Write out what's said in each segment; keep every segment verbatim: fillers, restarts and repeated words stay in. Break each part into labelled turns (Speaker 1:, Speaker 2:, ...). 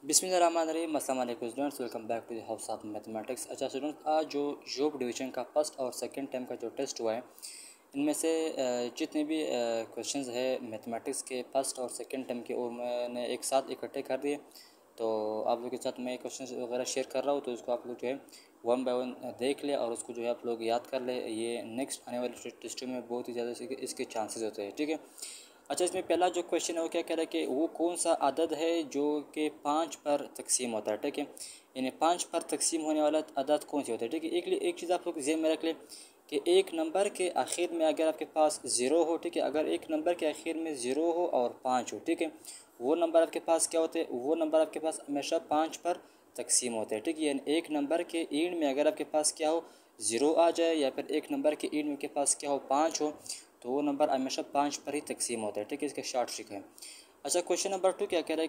Speaker 1: बिस्मिल्लाहिर्रहमानिर्रहीम। अस्सलाम वालेकुम students, welcome back to the house of mathematics. अच्छा स्टूडेंट्स, आज जो जॉब डिवीज़न का फर्स्ट और सेकंड टर्म का जो टेस्ट हुआ है, इनमें से जितने भी क्वेश्चंस है मैथमेटिक्स के फर्स्ट और सेकंड टर्म के, वो मैंने एक साथ इकट्ठे कर दिए। तो आप लोगों के साथ मैं क्वेश्चंस वगैरह शेयर कर रहा हूँ, तो इसको आप लोग जो है वन बाय वन देख ले और उसको जो है आप लोग याद कर ले। ये नेक्स्ट आने वाले टेस्टों में बहुत ही ज़्यादा इसके चांसेस होते हैं, ठीक है। अच्छा, इसमें पहला जो क्वेश्चन है वो क्या कह रहा है कि वो कौन सा अदद है जो कि पाँच पर तकसीम होता है, ठीक है। यानी पाँच पर तकसीम होने वाला अदद कौन सी होता है, ठीक है। एक एक चीज़ आप लोग ज़हन में रख लें कि एक नंबर के आखिर में अगर आपके पास ज़ीरो हो, ठीक है, अगर एक नंबर के आखिर में ज़ीरो हो और पाँच हो, ठीक है, वो नंबर आपके पास क्या होते हैं, वो नंबर आपके पास हमेशा पाँच पर तकसीम होते हैं, ठीक है। यानी एक नंबर के एंड में अगर आपके पास क्या हो, ज़ीरो आ जाए, या फिर एक नंबर के एंड में के पास क्या हो, पाँच हो, तो वो नंबर हमेशा पाँच पर ही तकसीम होता है, ठीक है। इसका शॉर्ट ट्रिक है। अच्छा, क्वेश्चन नंबर टू क्या कह रहा है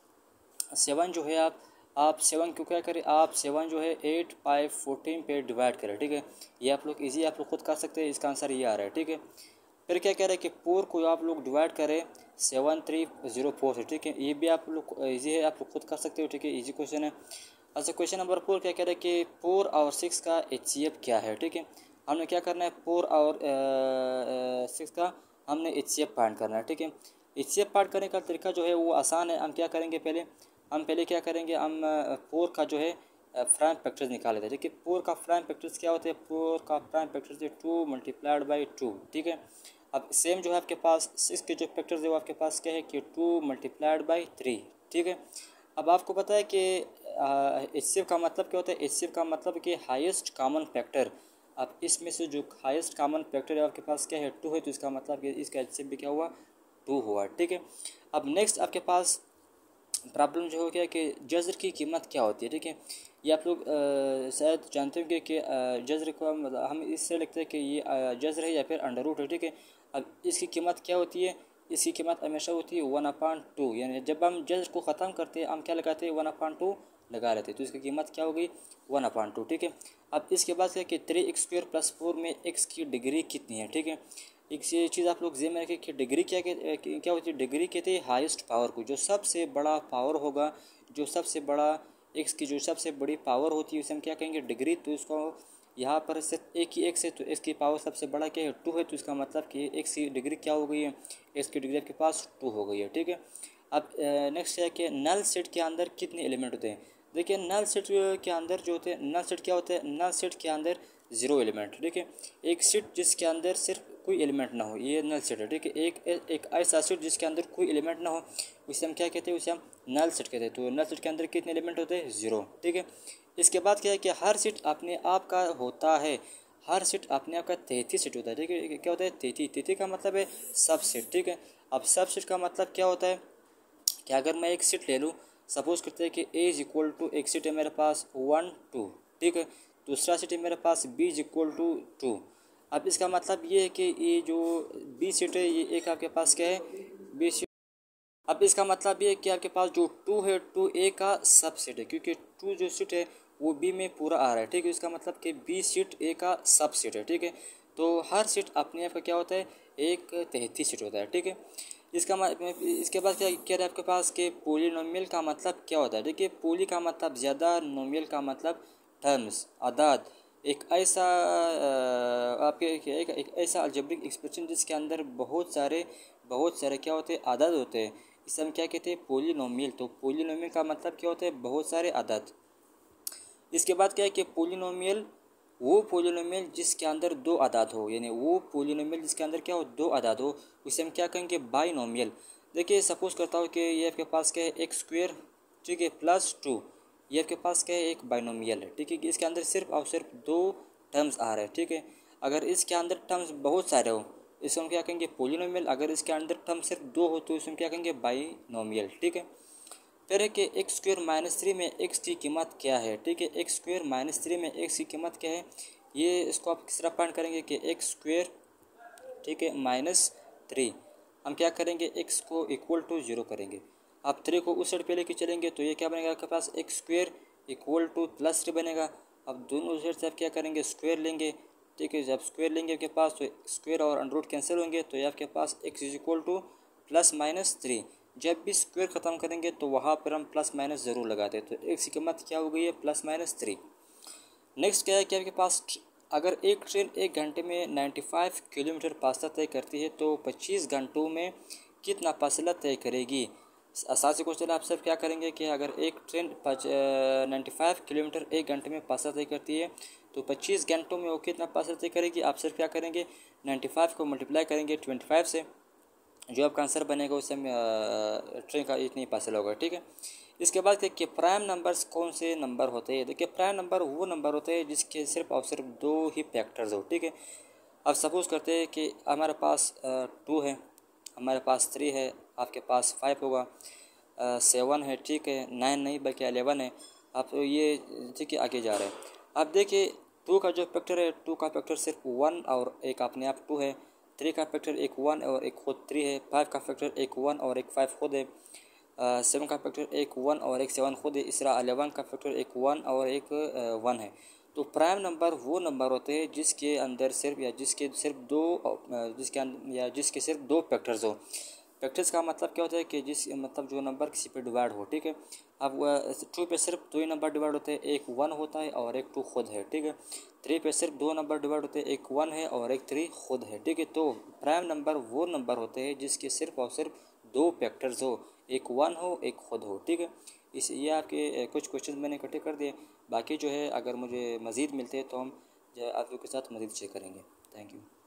Speaker 1: कि सेवन जो है आप आप सेवन क्यों क्या करें, आप सेवन जो है एट बाई फोर्टीन पे डिवाइड करें, ठीक है। ये आप लोग इजी आप लोग खुद कर सकते हैं, इसका आंसर ये आ रहा है, ठीक है। फिर क्या कह रहे हैं कि फोर को आप लोग डिवाइड करें सेवन थ्री ज़ीरो फोर से, ठीक है। ये भी आप लोग इजी है, आप लोग खुद कर सकते हो, ठीक है, इजी क्वेश्चन है। अच्छा, क्वेश्चन नंबर फोर क्या कह रहे हैं कि फोर और सिक्स का एच सी एफ क्या है, ठीक है। हमने क्या करना है, फोर और सिक्स का हमने एच सी एफ फाइंड करना है, ठीक है। एच सी एफ फाइंड करने का तरीका जो है वो आसान है। हम क्या करेंगे, पहले हम पहले क्या करेंगे, हम फोर का जो है प्राइम फैक्टर्स निकाल लेते हैं, ठीक है। फोर का प्राइम फैक्टर्स क्या होते हैं, फोर का प्राइम फैक्टर्स है टू मल्टीप्लाइड बाई टू, ठीक है। अब सेम जो है आपके पास सिक्स के जो फैक्टर्स है वो आपके पास क्या है कि टू मल्टीप्लाइड बाई थ्री, ठीक है। अब आपको पता है कि एच सी एफ का मतलब क्या होता है, एच सी एफ का मतलब कि हाईएस्ट कॉमन फैक्टर। अब इसमें से जो हाईएस्ट कॉमन फैक्टर है आपके पास क्या है, टू है, तो इसका मतलब कि इसका एच सी एफ भी क्या हुआ, टू हुआ, ठीक है। अब नेक्स्ट आपके पास प्रॉब्लम जो हो गया कि जज़र की कीमत क्या होती है, ठीक है। ये आप लोग शायद जानते होंगे कि जज़र को हम हम इससे लिखते हैं कि ये जज़र है या फिर अंडर रूट है, ठीक है। अब इसकी कीमत क्या होती है, इसकी कीमत हमेशा होती है वन अपॉइंट टू। यानी जब हम जज़र को ख़त्म करते हैं हम क्या लगाते हैं, वन अपॉइंट टू लगा लेते हैं, तो इसकी कीमत क्या हो गई, वन अपॉइंट टू, ठीक है। अब इसके बाद क्या कि three x square plus four में एक्स की डिग्री कितनी है, ठीक है। एक चीज़ आप लोग ज़हन में रखें कि डिग्री क्या क्या होती है, डिग्री कहते हैं हाईएस्ट पावर को, जो सबसे बड़ा पावर होगा, जो सबसे बड़ा एक्स की जो सबसे बड़ी पावर होती है उसे हम क्या कहेंगे, डिग्री। तो इसको यहाँ पर सिर्फ एक ही एक्स है, तो एक्स की पावर सबसे बड़ा क्या है, टू है, तो इसका मतलब कि एक्स की डिग्री क्या हो गई है, एक्स की डिग्री आपके पास टू हो गई है, ठीक है। अब नेक्स्ट है कि नल सेट के अंदर कितने एलिमेंट होते हैं। देखिए, नल सेट के अंदर जो होते हैं, नल सेट क्या होता है, नल सेट के अंदर ज़ीरो एलिमेंट, ठीक है। एक सेट जिसके अंदर सिर्फ कोई एलिमेंट ना हो, ये नल सेट है, ठीक है। एक एक ऐसा सेट जिसके अंदर कोई एलिमेंट ना हो, उसे हम क्या कहते हैं, उसे हम नल सेट कहते हैं। तो नल सेट के अंदर कितने एलिमेंट होते हैं, ज़ीरो, ठीक है। इसके बाद क्या है कि हर सेट अपने आप का होता है, हर सेट अपने आप का तैंतीस सेट होता है, ठीक है। क्या होता है, तैंतीस। तैंतीस का मतलब है सब सेट, ठीक है। अब सब सेट का मतलब क्या होता है कि अगर मैं एक सेट ले लूँ, सपोज करते हैं कि ए इज इक्वल टू एक सेट है मेरे पास वन टू, ठीक है। दूसरा सेट है मेरे पास B is equal to two. अब इसका मतलब ये है कि ये जो बी सेट है ये एक आपके पास क्या है, बी सेट। अब इसका मतलब ये है कि आपके पास जो टू है, टू ए का सब सेट है, क्योंकि टू जो सेट है वो बी में पूरा आ रहा है, ठीक है। इसका मतलब कि बी सेट ए का सब सेट है, ठीक है। तो हर सेट अपने आप का क्या होता है, एक तैंतीस सेट होता है, ठीक है। इसका इसके बाद क्या कह रहा है आपके पास कि पोलिनोमियल का मतलब क्या होता है। देखिए, पोली का मतलब ज़्यादा, नोमियल का मतलब टर्म्स, आदाद। एक ऐसा आपके एक, एक ऐसा अलजेब्रिक एक्सप्रेशन जिसके अंदर बहुत सारे बहुत सारे क्या होते हैं, आदाद होते हैं, इसे हम क्या कहते हैं, पोलिनोमियल। तो पोलिनोमियल का मतलब क्या होता है, बहुत सारे आदाद। इसके बाद क्या है कि पोलिनोमियल वो पोलिनोमियल जिसके अंदर दो आदाद हो, यानी वो पोलिनोमियल जिसके अंदर क्या हो, दो आदाद हो, उसे हम क्या कहेंगे, बाइनोमियल। देखिए, सपोज करता हूँ कि ये आपके पास क्या है, एक्स स्क्वायर, ठीक है, प्लस टू, ये आपके पास क्या है, एक बाइनोमियल है, ठीक है। इसके अंदर सिर्फ और सिर्फ दो टर्म्स आ रहे हैं, ठीक है। अगर इसके अंदर टर्म्स बहुत सारे हो, इसको हम क्या कहेंगे, पोलिनोमियल। अगर इसके अंदर टर्म सिर्फ दो हो तो इसमें क्या कहेंगे, बाइनोमियल, ठीक है। फिर है कि एक्स स्क्वायर माइनस थ्री में एक्स की कीमत क्या है, ठीक है। एक्स स्क्वायर माइनस थ्री में एक्स की कीमत क्या है, ये इसको आप किस तरह फाइंड करेंगे कि एक्स स्क्वायर, ठीक है, माइनस थ्री, हम क्या करेंगे, एक्स को इक्वल टू ज़ीरो करेंगे। आप थ्री को उस साइड पे लेके चलेंगे तो ये क्या बनेगा आपके पास, x square equal to plus three बनेगा। अब दोनों साइड से आप क्या करेंगे, स्क्वायर लेंगे, ठीक है। जब स्क्वायर लेंगे आपके पास तो स्क्वायर और अंडर रूट कैंसिल होंगे, तो ये आपके पास x is equal to plus minus three, जब भी स्क्वायर ख़त्म करेंगे तो वहाँ पर हम प्लस माइनस ज़रूर लगाते हैं। तो एक्स की कीमत क्या हो गई है, प्लस माइनस थ्री। नेक्स्ट क्या है कि आपके पास अगर एक ट्रेन एक घंटे में पचानवे किलोमीटर फासला तय करती है तो पच्चीस घंटों में कितना फासला तय करेगी। आसान से क्वेश्चन, आप सब क्या करेंगे कि अगर एक ट्रेन नाइन्टी फाइव किलोमीटर एक घंटे में फासला तय करती है तो पच्चीस घंटों में वो कितना फासला तय करेगी। आप सिर्फ क्या करेंगे, पचानवे को मल्टीप्लाई करेंगे पच्चीस से, जो आपका आंसर बनेगा उससे ट्रेन का इतनी फासला होगा। ठीक है, इसके बाद देखिए प्राइम नंबर्स कौन से नंबर होते हैं। देखिए प्राइम नंबर वो नंबर होते हैं जिसके सिर्फ और सिर्फ दो ही फैक्टर्स हो। ठीक है, अब सपोज करते हैं कि हमारे पास टू है, हमारे पास थ्री है, आपके पास फाइव होगा, सेवन है, ठीक है, नाइन नहीं बल्कि एलेवन है। आप तो ये ठीक है आगे जा रहे हैं। अब देखिए टू का जो फैक्टर है, टू का फैक्टर सिर्फ वन और एक अपने आप टू है, थ्री का फैक्टर एक वन और एक खुद थ्री है, फाइव का फैक्टर एक वन और एक फाइव खुद है, सेवन का फैक्टर एक वन और एक सेवन खुद है, इस तरह अलेवन का फैक्टर एक वन और एक वन है। तो प्राइम नंबर वो नंबर होते हैं जिसके अंदर सिर्फ या जिसके सिर्फ दो जिसके या जिसके सिर्फ दो फैक्टर्स हो। फैक्टर्स का मतलब क्या होता है कि जिस मतलब जो नंबर किसी पे डिवाइड हो। ठीक है, अब टू पे सिर्फ दो ही नंबर डिवाइड होते हैं, एक वन होता है और एक टू खुद है। ठीक है, थ्री पे सिर्फ दो नंबर डिवाइड होते हैं, एक वन है और एक थ्री खुद है। ठीक है, तो प्राइम नंबर वो नंबर होते हैं जिसके सिर्फ और सिर्फ दो फैक्टर्स हो, एक वन हो एक खुद हो। ठीक है, इस ये आपके कुछ क्वेश्चन मैंने इकट्ठे कर दिए। बाकी जो है अगर मुझे मज़ीद मिलते हैं तो हम जो आप लोग के साथ मज़ीद शेयर करेंगे। Thank you.